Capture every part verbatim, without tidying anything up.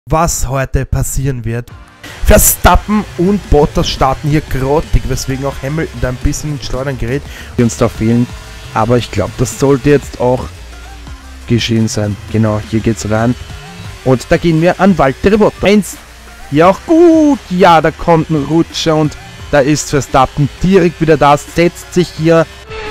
was heute passieren wird. Verstappen und Bottas starten hier grottig, weswegen auch Hamilton da ein bisschen ins Schleudern gerät, die uns da fehlen. Aber ich glaube, das sollte jetzt auch geschehen sein. Genau, hier geht's rein. Und da gehen wir an Valtteri Bottas. Ja, auch gut. Ja, da kommt ein Rutscher und da ist Verstappen direkt wieder da, setzt sich hier.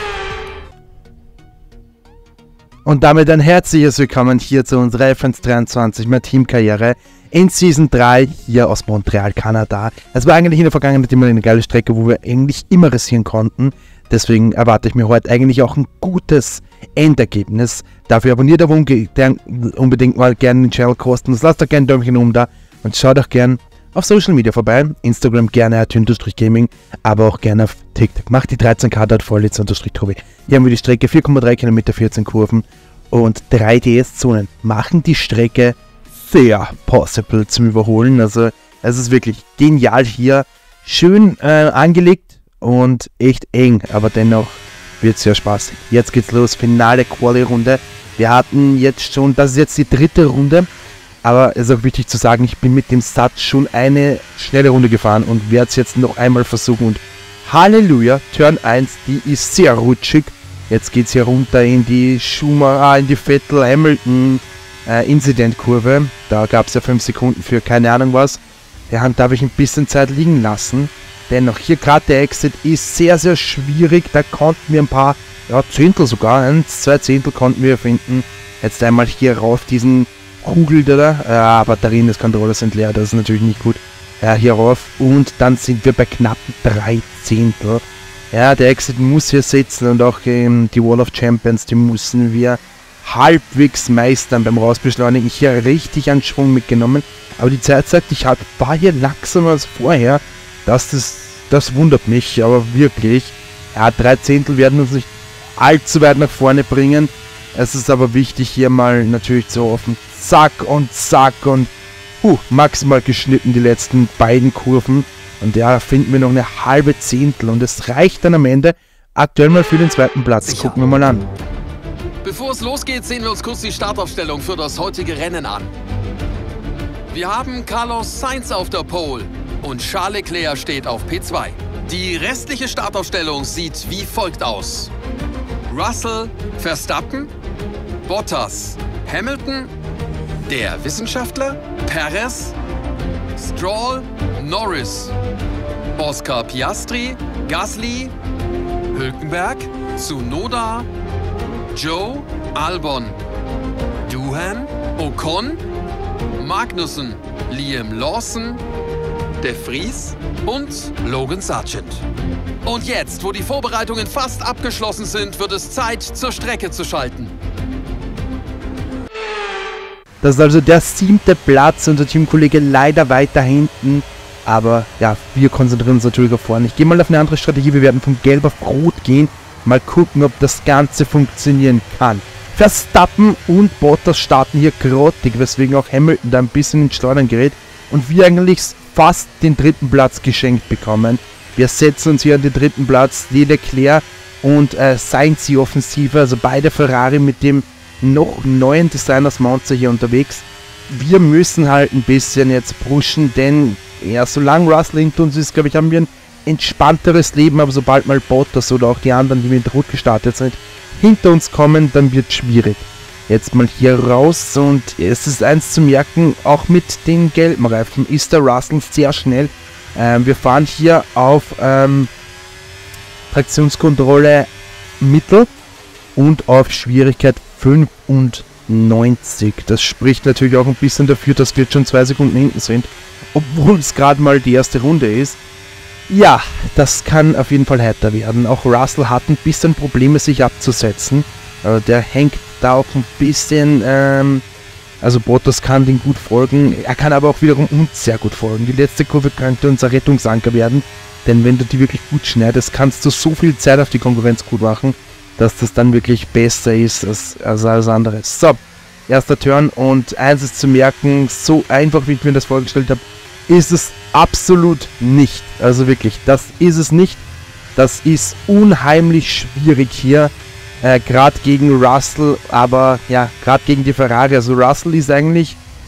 Und damit ein herzliches Willkommen hier zu unserer F eins dreiundzwanzig mehr Teamkarriere in Season drei hier aus Montreal, Kanada. Es war eigentlich in der Vergangenheit immer eine geile Strecke, wo wir eigentlich immer rasieren konnten. Deswegen erwarte ich mir heute eigentlich auch ein gutes Endergebnis. Dafür abonniert aber unbedingt mal gerne den Channel kostenlos. Lasst doch gerne ein Däumchen oben da und schaut auch gerne auf Social Media vorbei. Instagram gerne at Hündus-Gaming, aber auch gerne auf TikTok. Macht die dreizehn K dort voll, Tobi. Hier haben wir die Strecke vier Komma drei Kilometer, vierzehn Kurven und drei D S-Zonen. Machen die Strecke sehr possible zum Überholen. Also es ist wirklich genial hier. Schön äh, angelegt und echt eng, aber dennoch wird es sehr spaßig. Jetzt geht's los, finale Quali-Runde. Wir hatten jetzt schon, das ist jetzt die dritte Runde. Aber es ist auch wichtig zu sagen, ich bin mit dem Satz schon eine schnelle Runde gefahren und werde es jetzt noch einmal versuchen. Und Halleluja, Turn eins, die ist sehr rutschig. Jetzt geht es hier runter in die Schumacher, in die Vettel-Hamilton äh, Incident-Kurve. Da gab es ja fünf Sekunden für keine Ahnung was. Der Hand darf ich ein bisschen Zeit liegen lassen. Dennoch hier gerade der Exit ist sehr, sehr schwierig. Da konnten wir ein paar, ja Zehntel sogar, eins, zwei Zehntel konnten wir finden. Jetzt einmal hier rauf diesen Kugel da, ja, Batterien des Controllers sind leer, das ist natürlich nicht gut. Ja, hier rauf und dann sind wir bei knapp drei Zehntel. Ja, der Exit muss hier sitzen und auch ähm, die Wall of Champions, die müssen wir halbwegs meistern beim Rausbeschleunigen. Hier richtig an Schwung mitgenommen, aber die Zeit sagt, ich hab, war hier langsamer als vorher. Das, das, das wundert mich, aber wirklich. Ja, drei Zehntel werden uns nicht allzu weit nach vorne bringen. Es ist aber wichtig, hier mal natürlich zu hoffen. Zack und zack und uh, maximal geschnitten die letzten beiden Kurven. Und ja, finden wir noch eine halbe Zehntel. Und es reicht dann am Ende aktuell mal für den zweiten Platz. Sicher. Gucken wir mal an. Bevor es losgeht, sehen wir uns kurz die Startaufstellung für das heutige Rennen an. Wir haben Carlos Sainz auf der Pole und Charles Leclerc steht auf P zwei. Die restliche Startaufstellung sieht wie folgt aus. Russell, Verstappen, Bottas, Hamilton, der Wissenschaftler, Perez, Stroll, Norris, Oscar Piastri, Gasly, Hülkenberg, Tsunoda, Joe, Albon, Doohan, Ocon, Magnussen, Liam Lawson, De Vries und Logan Sargent. Und jetzt, wo die Vorbereitungen fast abgeschlossen sind, wird es Zeit, zur Strecke zu schalten. Das ist also der siebte Platz, unser Teamkollege leider weiter hinten. Aber ja, wir konzentrieren uns natürlich auf vorne. Ich gehe mal auf eine andere Strategie, wir werden von gelb auf rot gehen. Mal gucken, ob das Ganze funktionieren kann. Verstappen und Bottas starten hier grottig, weswegen auch Hamilton da ein bisschen ins Schleudern gerät. Und wir eigentlich fast den dritten Platz geschenkt bekommen. Wir setzen uns hier an den dritten Platz, Leclerc und äh, Sainz die Offensive, also beide Ferrari mit dem noch neuen Designers Monster hier unterwegs. Wir müssen halt ein bisschen jetzt pushen, denn ja, solange Russell hinter uns ist, glaube ich, haben wir ein entspannteres Leben, aber sobald mal Bottas oder auch die anderen, die mit Rot gestartet sind, hinter uns kommen, dann wird es schwierig. Jetzt mal hier raus und es ist eins zu merken, auch mit den gelben Reifen ist der Russell sehr schnell. Ähm, wir fahren hier auf ähm, Traktionskontrolle Mittel und auf Schwierigkeit fünfundneunzig. Das spricht natürlich auch ein bisschen dafür, dass wir jetzt schon zwei Sekunden hinten sind, obwohl es gerade mal die erste Runde ist. Ja, das kann auf jeden Fall heiter werden. Auch Russell hat ein bisschen Probleme, sich abzusetzen. Äh, der hängt da auch ein bisschen, ähm, also Bottas kann den gut folgen. Er kann aber auch wiederum uns sehr gut folgen. Die letzte Kurve könnte unser Rettungsanker werden, denn wenn du die wirklich gut schneidest, kannst du so viel Zeit auf die Konkurrenz gut machen, dass das dann wirklich besser ist als, als alles andere. So, erster Turn und eins ist zu merken, so einfach wie ich mir das vorgestellt habe, ist es absolut nicht. Also wirklich, das ist es nicht. Das ist unheimlich schwierig hier. Äh, gerade gegen Russell, aber ja, gerade gegen die Ferrari. Also Russell ist eigentlich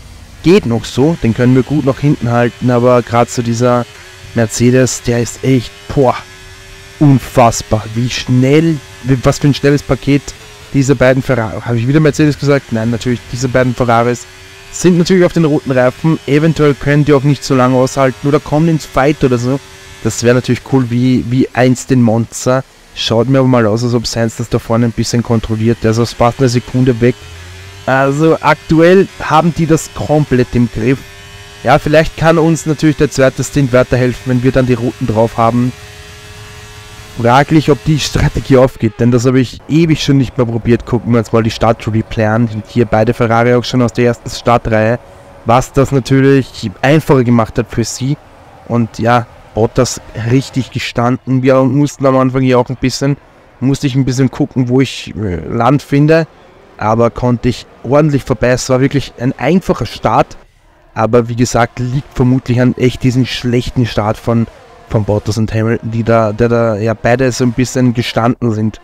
geht noch so, den können wir gut nach hinten halten, aber gerade so dieser Mercedes, der ist echt, boah, unfassbar, wie schnell, wie, was für ein schnelles Paket diese beiden Ferraris, habe ich wieder Mercedes gesagt? Nein, natürlich, diese beiden Ferraris sind natürlich auf den roten Reifen, eventuell können die auch nicht so lange aushalten oder kommen ins Fight oder so. Das wäre natürlich cool, wie, wie einst den Monza. Schaut mir aber mal aus, als ob Sainz das da vorne ein bisschen kontrolliert. Der ist aus fast einer Sekunde weg. Also aktuell haben die das komplett im Griff. Ja, vielleicht kann uns natürlich der zweite Stint weiterhelfen, wenn wir dann die Routen drauf haben. Fraglich, ob die Strategie aufgeht, denn das habe ich ewig schon nicht mehr probiert. Gucken wir uns mal die Start-Replay an. Hier beide Ferrari auch schon aus der ersten Startreihe, was das natürlich einfacher gemacht hat für sie. Und ja, Bottas richtig gestanden. Wir mussten am Anfang hier auch ein bisschen, musste ich ein bisschen gucken, wo ich Land finde, aber konnte ich ordentlich vorbei. Es war wirklich ein einfacher Start, aber wie gesagt, liegt vermutlich an echt diesen schlechten Start von von Bottas und Hamilton, die da, der da ja beide so ein bisschen gestanden sind.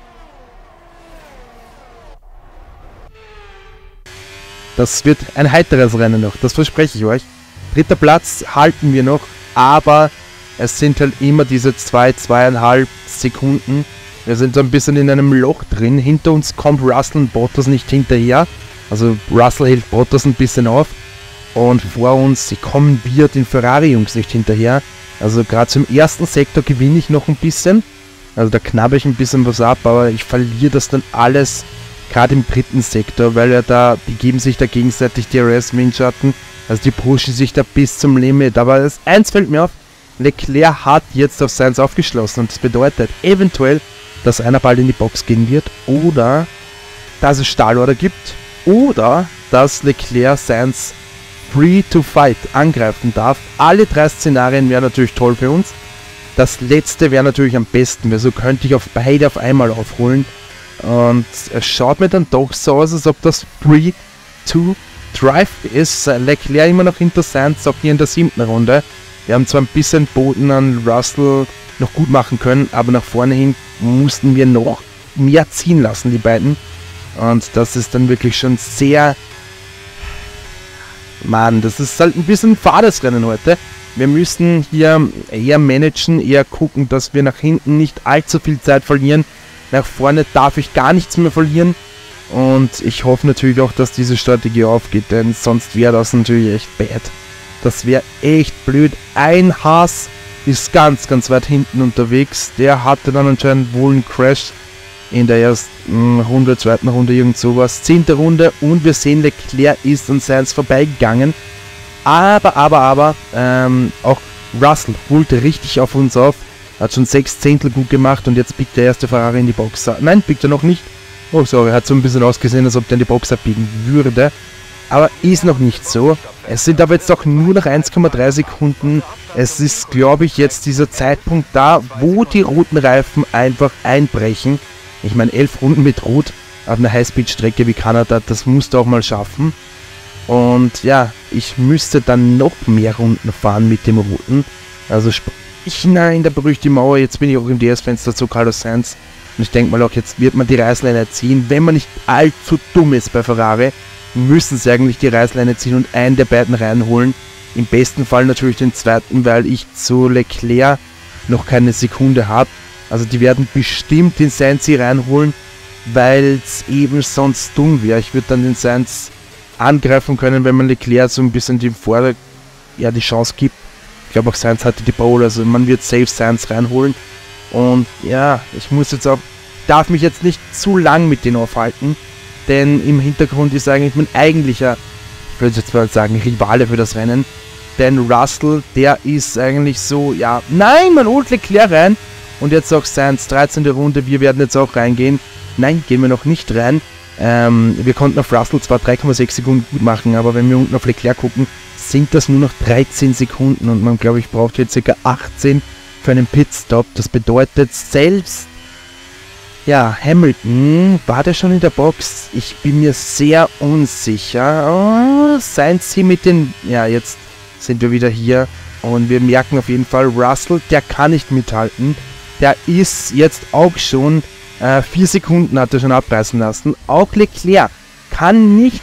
Das wird ein heiteres Rennen noch, das verspreche ich euch. Dritter Platz halten wir noch, aber es sind halt immer diese zwei, zweieinhalb Sekunden. Wir sind so ein bisschen in einem Loch drin. Hinter uns kommt Russell und Bottas nicht hinterher. Also Russell hält Bottas ein bisschen auf. Und vor uns kommen wir den Ferrari-Jungs nicht hinterher. Also gerade zum ersten Sektor gewinne ich noch ein bisschen. Also da knabber ich ein bisschen was ab, aber ich verliere das dann alles gerade im dritten Sektor, weil ja da, die geben sich da gegenseitig die R S-Windschatten. Also die pushen sich da bis zum Limit. Aber das eins fällt mir auf, Leclerc hat jetzt auf Sainz aufgeschlossen und das bedeutet eventuell, dass einer bald in die Box gehen wird oder dass es Stahlorder gibt oder dass Leclerc Sainz Free to Fight angreifen darf. Alle drei Szenarien wären natürlich toll für uns. Das letzte wäre natürlich am besten, weil so könnte ich auf beide auf einmal aufholen. Und es schaut mir dann doch so aus, als ob das Free to Drive ist. Leclerc immer noch hinter Sainz, auch hier in der siebten Runde. Wir haben zwar ein bisschen Boden an Russell noch gut machen können, aber nach vorne hin mussten wir noch mehr ziehen lassen, die beiden. Und das ist dann wirklich schon sehr... Mann, das ist halt ein bisschen ein fades Rennen heute. Wir müssen hier eher managen, eher gucken, dass wir nach hinten nicht allzu viel Zeit verlieren. Nach vorne darf ich gar nichts mehr verlieren. Und ich hoffe natürlich auch, dass diese Strategie aufgeht, denn sonst wäre das natürlich echt bad. Das wäre echt blöd. Ein Haas ist ganz, ganz weit hinten unterwegs. Der hatte dann anscheinend wohl einen Crash in der ersten Runde, zweiten Runde, irgend sowas. Zehnte Runde und wir sehen, Leclerc ist an Sainz vorbeigegangen. Aber, aber, aber, ähm, auch Russell holte richtig auf uns auf. Hat schon sechs Zehntel gut gemacht und jetzt biegt der erste Ferrari in die Box. Nein, biegt er noch nicht. Oh, sorry, hat so ein bisschen ausgesehen, als ob der in die Box abbiegen würde. Aber ist noch nicht so. Es sind aber jetzt auch nur noch eins Komma drei Sekunden. Es ist, glaube ich, jetzt dieser Zeitpunkt da, wo die roten Reifen einfach einbrechen. Ich meine, elf Runden mit Rot auf einer Highspeed-Strecke wie Kanada, das musst du auch mal schaffen. Und ja, ich müsste dann noch mehr Runden fahren mit dem Roten. Also ich in der berüchtigten Mauer, jetzt bin ich auch im D S-Fenster zu Carlos Sainz. Und ich denke mal auch, jetzt wird man die Reißleine ziehen. Wenn man nicht allzu dumm ist bei Ferrari, müssen sie eigentlich die Reißleine ziehen und einen der beiden reinholen. Im besten Fall natürlich den zweiten, weil ich zu Leclerc noch keine Sekunde habe. Also die werden bestimmt den Sainz hier reinholen, weil es eben sonst dumm wäre. Ich würde dann den Sainz angreifen können, wenn man Leclerc so ein bisschen die Vorder ja, die Chance gibt. Ich glaube auch Sainz hatte die Pole, also man wird safe Sainz reinholen. Und ja, ich muss jetzt auch, darf mich jetzt nicht zu lang mit denen aufhalten, denn im Hintergrund ist eigentlich mein eigentlicher, ich würde jetzt mal sagen, Rivale für das Rennen. Denn Russell, der ist eigentlich so, ja, nein, man holt Leclerc rein. Und jetzt auch Sainz, dreizehnte Runde, wir werden jetzt auch reingehen. Nein, gehen wir noch nicht rein. Ähm, wir konnten auf Russell zwar drei Komma sechs Sekunden gut machen, aber wenn wir unten auf Leclerc gucken, sind das nur noch dreizehn Sekunden. Und man, glaube ich, braucht jetzt ca. achtzehn für einen Pitstop. Das bedeutet, selbst, ja, Hamilton, war der schon in der Box? Ich bin mir sehr unsicher. Oh, Sainz hier mit den, ja, jetzt sind wir wieder hier. Und wir merken auf jeden Fall, Russell, der kann nicht mithalten. Der ist jetzt auch schon, äh, vier Sekunden hat er schon abreißen lassen. Auch Leclerc kann nicht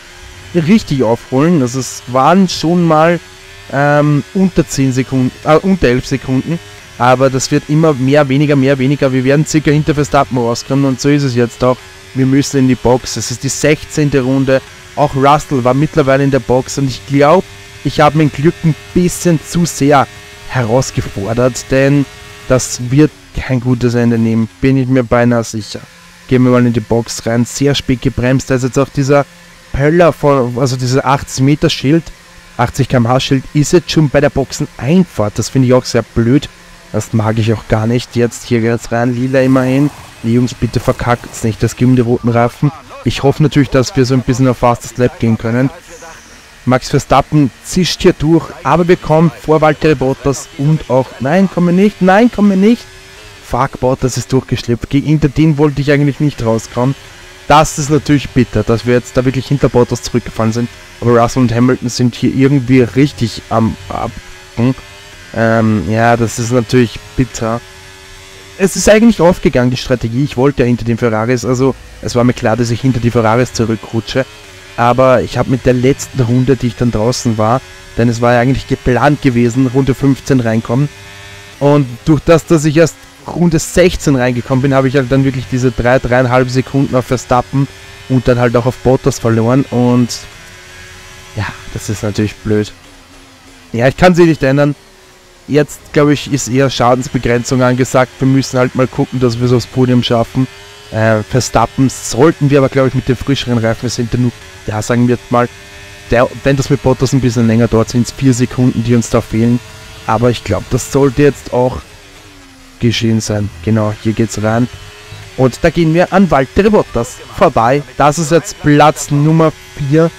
richtig aufholen. Also es waren schon mal ähm, unter zehn Sekunden, äh, unter elf Sekunden. Aber das wird immer mehr, weniger, mehr, weniger. Wir werden circa hinter Verstappen rauskommen und so ist es jetzt auch. Wir müssen in die Box. Es ist die sechzehnte Runde. Auch Russell war mittlerweile in der Box und ich glaube, ich habe mein Glück ein bisschen zu sehr herausgefordert, denn das wird kein gutes Ende nehmen, bin ich mir beinahe sicher. Gehen wir mal in die Box rein, sehr spät gebremst, da ist jetzt auch dieser Pöller, von, also dieser achtzig Meter Schild, achtzig Kilometer pro Stunde Schild, ist jetzt schon bei der Boxeneinfahrt, das finde ich auch sehr blöd, das mag ich auch gar nicht. Jetzt hier geht's rein, lila immerhin, die Jungs, bitte verkackt's nicht, das gibt um die roten Reifen. Ich hoffe natürlich, dass wir so ein bisschen auf Fastest Lap gehen können. Max Verstappen zischt hier durch, aber wir kommen vor Valtteri Bottas und auch, nein, kommen wir nicht, nein, kommen wir nicht. Fuck, Bottas ist durchgeschleppt, hinter den wollte ich eigentlich nicht rauskommen. Das ist natürlich bitter, dass wir jetzt da wirklich hinter Bottas zurückgefallen sind. Aber Russell und Hamilton sind hier irgendwie richtig am Abden. Ähm, ja, das ist natürlich bitter. Es ist eigentlich aufgegangen, die Strategie. Ich wollte ja hinter den Ferraris, also es war mir klar, dass ich hinter die Ferraris zurückrutsche. Aber ich habe mit der letzten Runde, die ich dann draußen war, denn es war ja eigentlich geplant gewesen, Runde fünfzehn reinkommen. Und durch das, dass ich erst Runde sechzehn reingekommen bin, habe ich halt dann wirklich diese drei, dreieinhalb Sekunden auf Verstappen und dann halt auch auf Bottas verloren. Und ja, das ist natürlich blöd. Ja, ich kann sie nicht ändern. Jetzt, glaube ich, ist eher Schadensbegrenzung angesagt. Wir müssen halt mal gucken, dass wir es aufs Podium schaffen. Äh, Verstappen sollten wir aber, glaube ich, mit den frischeren Reifen sind ja nur, ja, sagen wir jetzt mal, der, wenn das mit Bottas ein bisschen länger dauert, sind es vier Sekunden, die uns da fehlen. Aber ich glaube, das sollte jetzt auch geschehen sein. Genau, hier geht's rein. Und da gehen wir an Valtteri Bottas vorbei. Das ist jetzt Platz Nummer vier.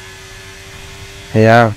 Ja.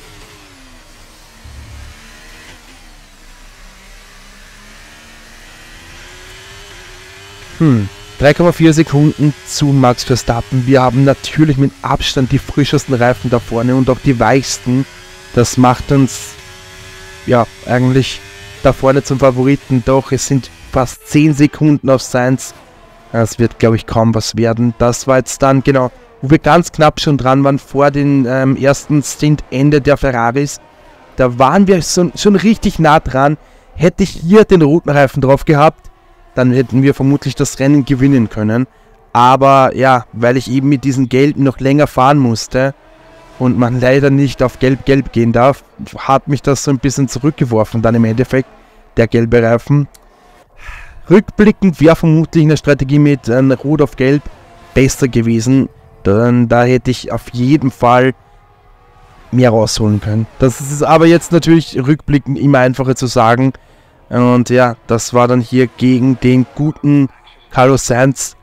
Hm. drei Komma vier Sekunden zu Max Verstappen. Wir haben natürlich mit Abstand die frischesten Reifen da vorne und auch die weichsten. Das macht uns ja eigentlich da vorne zum Favoriten. Doch es sind fast zehn Sekunden auf Sainz. Das wird, glaube ich, kaum was werden. Das war jetzt dann, genau, wo wir ganz knapp schon dran waren vor dem ähm, ersten Stint-Ende der Ferraris. Da waren wir schon, schon richtig nah dran. Hätte ich hier den roten Reifen drauf gehabt, dann hätten wir vermutlich das Rennen gewinnen können. Aber ja, weil ich eben mit diesen Gelben noch länger fahren musste und man leider nicht auf Gelb-Gelb gehen darf, hat mich das so ein bisschen zurückgeworfen. Dann im Endeffekt der gelbe Reifen. Rückblickend wäre vermutlich eine Strategie mit äh, Rot auf Gelb besser gewesen. Dann, da hätte ich auf jeden Fall mehr rausholen können. Das ist aber jetzt natürlich rückblickend immer einfacher zu sagen. Und ja, das war dann hier gegen den guten Carlos Sainz.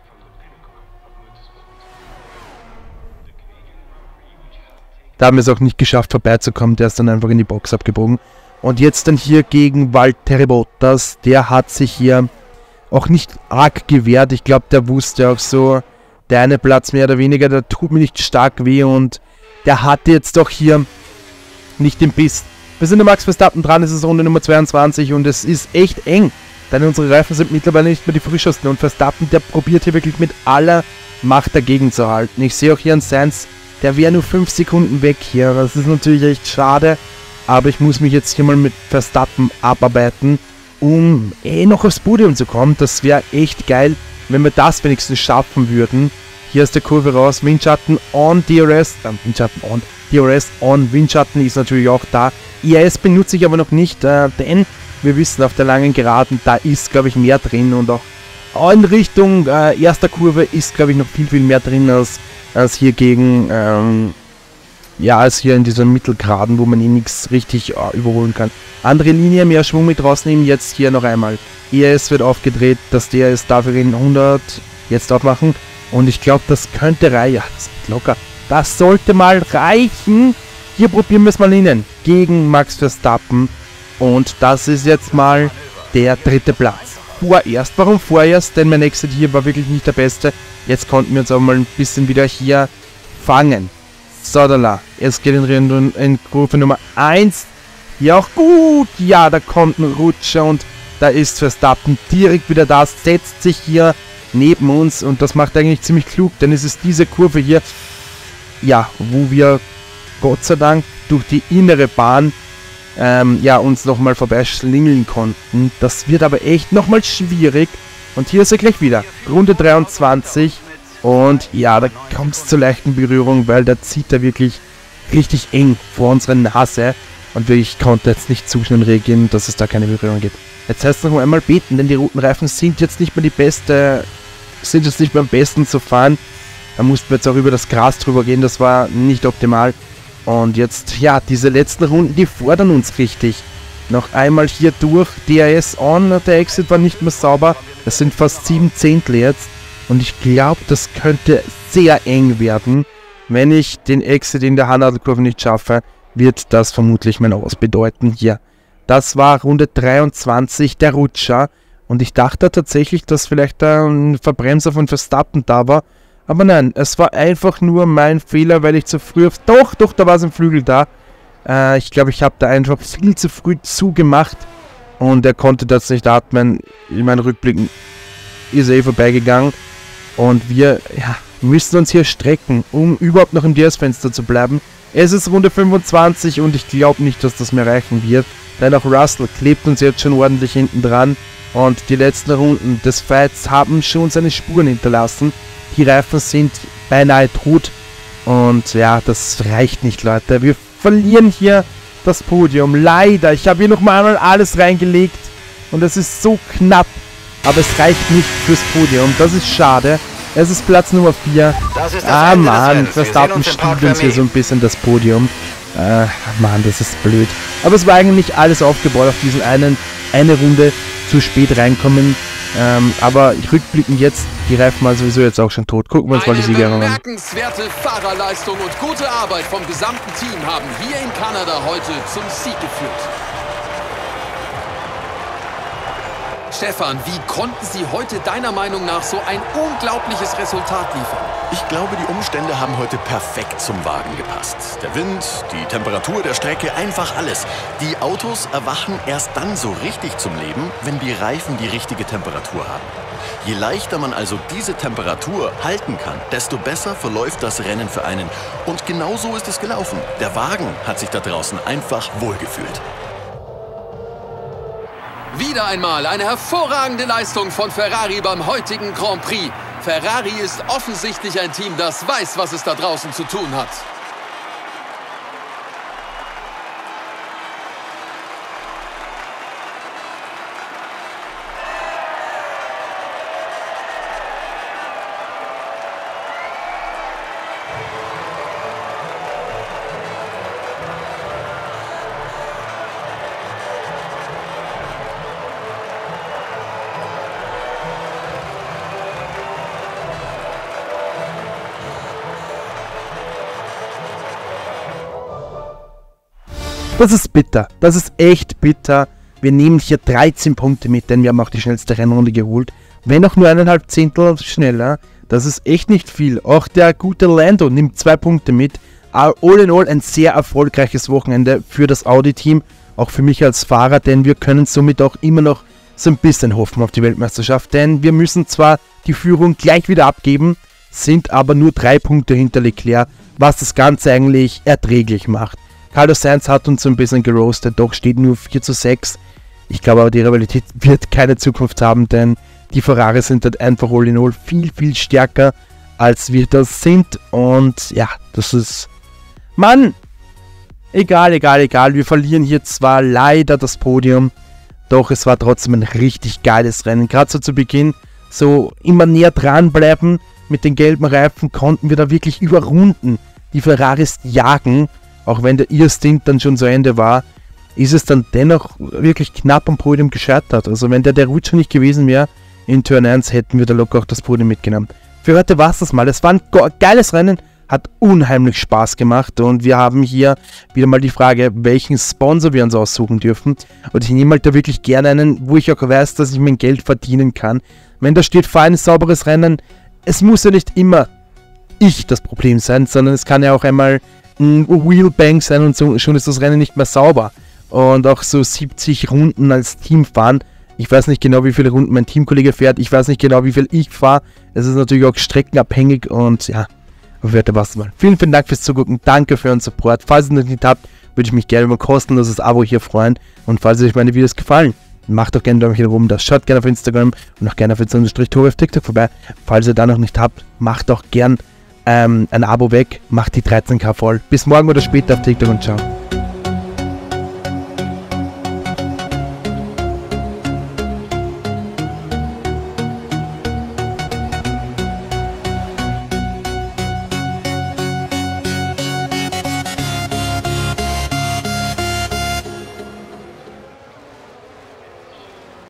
Da haben wir es auch nicht geschafft vorbeizukommen, der ist dann einfach in die Box abgebogen. Und jetzt dann hier gegen Valtteri Bottas, der hat sich hier auch nicht arg gewehrt. Ich glaube, der wusste auch so, der eine Platz mehr oder weniger, der tut mir nicht stark weh und der hatte jetzt doch hier nicht den Biss. Wir sind der Max Verstappen dran, es ist Runde Nummer zweiundzwanzig und es ist echt eng, denn unsere Reifen sind mittlerweile nicht mehr die frischesten und Verstappen, der probiert hier wirklich mit aller Macht dagegen zu halten. Ich sehe auch hier einen Sainz, der wäre nur fünf Sekunden weg hier, das ist natürlich echt schade, aber ich muss mich jetzt hier mal mit Verstappen abarbeiten, um eh noch aufs Podium zu kommen. Das wäre echt geil, wenn wir das wenigstens schaffen würden. Hier ist der Kurve raus, Windschatten on, D R S, äh, Windschatten on, D R S on, Windschatten ist natürlich auch da. I A S benutze ich aber noch nicht, äh, denn wir wissen, auf der langen Geraden, da ist, glaube ich, mehr drin und auch in Richtung äh, erster Kurve ist, glaube ich, noch viel, viel mehr drin als, als hier gegen, ähm, ja, als hier in dieser Mittelgeraden, wo man eh nichts richtig äh, überholen kann. Andere Linie, mehr Schwung mit rausnehmen, jetzt hier noch einmal. I A S wird aufgedreht, das D R S darf in hundert jetzt aufmachen und ich glaube, das könnte reichen, ja, das ist locker. Das sollte mal reichen. Hier probieren wir es mal innen gegen Max Verstappen. Und das ist jetzt mal der dritte Platz. Vorerst. Warum vorerst? Denn mein Exit hier war wirklich nicht der beste. Jetzt konnten wir uns aber mal ein bisschen wieder hier fangen. Sodala. Es geht in, in Kurve Nummer eins. Ja, auch gut. Ja, da kommt ein Rutscher und da ist Verstappen direkt wieder da. Setzt sich hier neben uns und das macht eigentlich ziemlich klug, denn es ist diese Kurve hier, ja, wo wir Gott sei Dank durch die innere Bahn ähm, ja, uns nochmal vorbeischlingeln konnten. Das wird aber echt nochmal schwierig. Und hier ist er gleich wieder. Runde dreiundzwanzig. Und ja, da kommt es zur leichten Berührung, weil da zieht er wirklich richtig eng vor unserer Nase. Und ich konnte jetzt nicht zu schnell reagieren, dass es da keine Berührung gibt. Jetzt heißt es noch einmal beten, denn die roten Reifen sind jetzt nicht mehr die beste, sind jetzt nicht mehr am besten zu fahren. Da mussten wir jetzt auch über das Gras drüber gehen, das war nicht optimal. Und jetzt, ja, diese letzten Runden, die fordern uns richtig. Noch einmal hier durch, D R S on, der Exit war nicht mehr sauber. Das sind fast sieben Zehntel jetzt. Und ich glaube, das könnte sehr eng werden. Wenn ich den Exit in der Handnadelkurve nicht schaffe, wird das vermutlich mein Aus bedeuten hier. Das war Runde dreiundzwanzig, der Rutscher. Und ich dachte tatsächlich, dass vielleicht ein Verbremser von Verstappen da war. Aber nein, es war einfach nur mein Fehler, weil ich zu früh auf... Doch, doch, da war so ein Flügel da. Äh, ich glaube, ich habe da einfach viel zu früh zugemacht. Und er konnte das nicht atmen. In meinen Rückblicken ist er eh vorbeigegangen. Und wir ja, müssen uns hier strecken, um überhaupt noch im D R S-Fenster zu bleiben. Es ist Runde fünfundzwanzig und ich glaube nicht, dass das mehr reichen wird. Denn auch Russell klebt uns jetzt schon ordentlich hinten dran. Und die letzten Runden des Fights haben schon seine Spuren hinterlassen. Die Reifen sind beinahe tot. Und ja, das reicht nicht, Leute. Wir verlieren hier das Podium. Leider. Ich habe hier nochmal alles reingelegt. Und es ist so knapp. Aber es reicht nicht fürs Podium. Das ist schade. Es ist Platz Nummer vier. Ah, Mann. Verstappen stiehlt uns hier so ein bisschen das Podium. Äh, Mann, das ist blöd. Aber es war eigentlich alles aufgebaut auf diesen einen, eine Runde zu spät reinkommen. Ähm, aber rückblickend jetzt, die Reifen mal sowieso jetzt auch schon tot. Gucken wir uns mal die Siegerehrung an. Bemerkenswerte Fahrerleistung und gute Arbeit vom gesamten Team haben hier in Kanada heute zum Sieg geführt. Stefan, wie konnten Sie heute deiner Meinung nach so ein unglaubliches Resultat liefern? Ich glaube, die Umstände haben heute perfekt zum Wagen gepasst. Der Wind, die Temperatur der Strecke, einfach alles. Die Autos erwachen erst dann so richtig zum Leben, wenn die Reifen die richtige Temperatur haben. Je leichter man also diese Temperatur halten kann, desto besser verläuft das Rennen für einen. Und genau so ist es gelaufen. Der Wagen hat sich da draußen einfach wohlgefühlt. Wieder einmal eine hervorragende Leistung von Ferrari beim heutigen Grand Prix. Ferrari ist offensichtlich ein Team, das weiß, was es da draußen zu tun hat. Das ist bitter. Das ist echt bitter. Wir nehmen hier dreizehn Punkte mit, denn wir haben auch die schnellste Rennrunde geholt. Wenn auch nur eineinhalb Zehntel schneller. Das ist echt nicht viel. Auch der gute Lando nimmt zwei Punkte mit. All in all ein sehr erfolgreiches Wochenende für das Audi-Team. Auch für mich als Fahrer, denn wir können somit auch immer noch so ein bisschen hoffen auf die Weltmeisterschaft. Denn wir müssen zwar die Führung gleich wieder abgeben, sind aber nur drei Punkte hinter Leclerc, was das Ganze eigentlich erträglich macht. Carlos Sainz hat uns so ein bisschen geroastet, doch steht nur vier zu sechs. Ich glaube aber, die Rivalität wird keine Zukunft haben, denn die Ferraris sind halt einfach all in all viel, viel stärker, als wir das sind. Und ja, das ist... Mann! Egal, egal, egal. Wir verlieren hier zwar leider das Podium, doch es war trotzdem ein richtig geiles Rennen. Gerade so zu Beginn, so immer näher dranbleiben. Mit den gelben Reifen konnten wir da wirklich überrunden. Die Ferraris jagen. Auch wenn der ihr Stint dann schon zu Ende war, ist es dann dennoch wirklich knapp am Podium gescheitert. Also wenn der der Rutscher nicht gewesen wäre, in Turn eins hätten wir da locker auch das Podium mitgenommen. Für heute war es das mal. Es war ein geiles Rennen, hat unheimlich Spaß gemacht und wir haben hier wieder mal die Frage, welchen Sponsor wir uns aussuchen dürfen. Und ich nehme halt da wirklich gerne einen, wo ich auch weiß, dass ich mein Geld verdienen kann. Wenn da steht, fahr ein sauberes Rennen, es muss ja nicht immer ich das Problem sein, sondern es kann ja auch einmal ein Wheelbang sein und so, schon ist das Rennen nicht mehr sauber. Und auch so siebzig Runden als Team fahren. Ich weiß nicht genau, wie viele Runden mein Teamkollege fährt. Ich weiß nicht genau, wie viel ich fahre. Es ist natürlich auch streckenabhängig und ja, Werte was mal. Vielen, vielen Dank fürs Zugucken. Danke für euren Support. Falls ihr es noch nicht habt, würde ich mich gerne über ein kostenloses Abo hier freuen. Und falls euch meine Videos gefallen, macht doch gerne Däumchen nach oben. Das schaut gerne auf Instagram und auch gerne auf Tobi auf TikTok vorbei. Falls ihr da noch nicht habt, macht doch gern ähm, ein Abo weg. Macht die dreizehn K voll. Bis morgen oder später auf TikTok und ciao.